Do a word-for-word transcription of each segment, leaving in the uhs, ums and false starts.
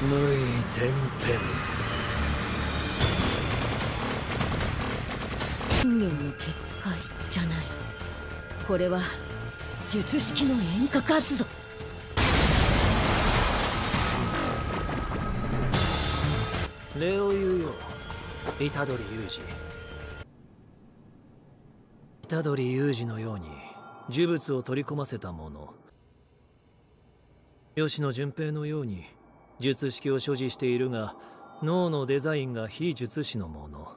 無意天変。 信玄の結界じゃない。これは術式の遠隔発動。 礼を言うよ、虎杖裕二。虎杖裕二のように呪物を取り込ませた者、吉野順平のように術式を所持しているが脳のデザインが非術師のもの。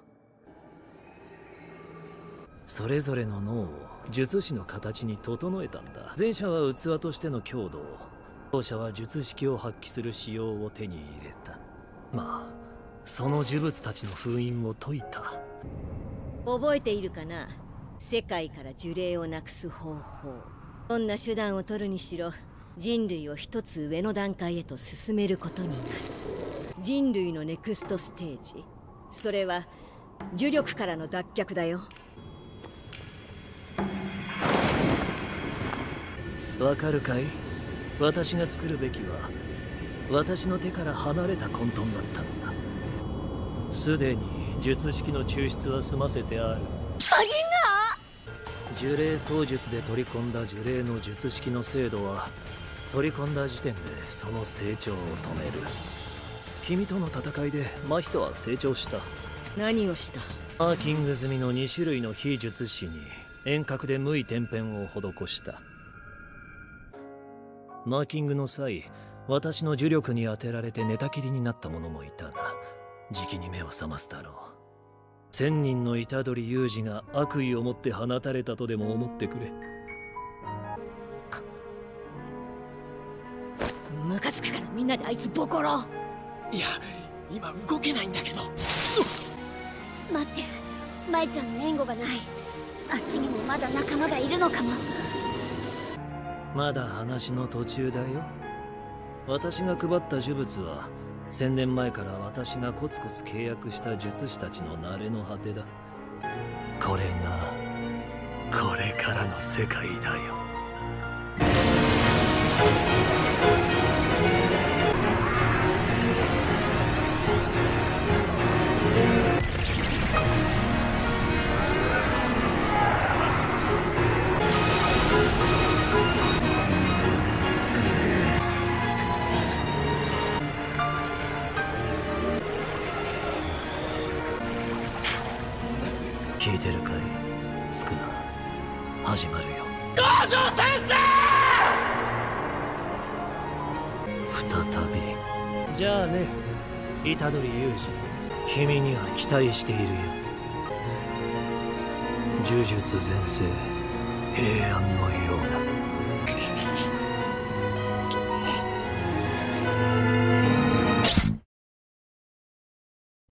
それぞれの脳を術師の形に整えたんだ。前者は器としての強度を、後者は術式を発揮する仕様を手に入れた。まあその呪物たちの封印を解いた。 覚えているかな、世界から呪霊をなくす方法。どんな手段を取るにしろ人類を一つ上の段階へと進めることになる。人類のネクストステージ、それは呪力からの脱却だよ。 わかるかい？私が作るべきは私の手から離れた混沌だったのだ。すでに術式の抽出は済ませてある。 カジン呪霊操術で取り込んだ呪霊の術式の精度は取り込んだ時点でその成長を止める。君との戦いで真人は成長した。 何をした？ マーキング済みのに種類の非術師に遠隔で無意天変を施した。マーキングの際、私の呪力に当てられて寝たきりになった者もいたが、じきに目を覚ますだろう。千人の虎杖裕二が悪意を持って放たれたとでも思ってくれ。 ムカつくからみんなであいつボコろう。 いや、今動けないんだけど。 待って、舞ちゃんの援護がない。あっちにもまだ仲間がいるのかも。 まだ話の途中だよ。私が配った呪物は千年前から私がコツコツ契約した術師たちの慣れの果てだ。これがこれからの世界だよ。聞いてるかい、スクナ。始まるよ。 道場先生。 再び。じゃあね、虎杖裕二、君には期待しているよ。呪術全盛、平安のような。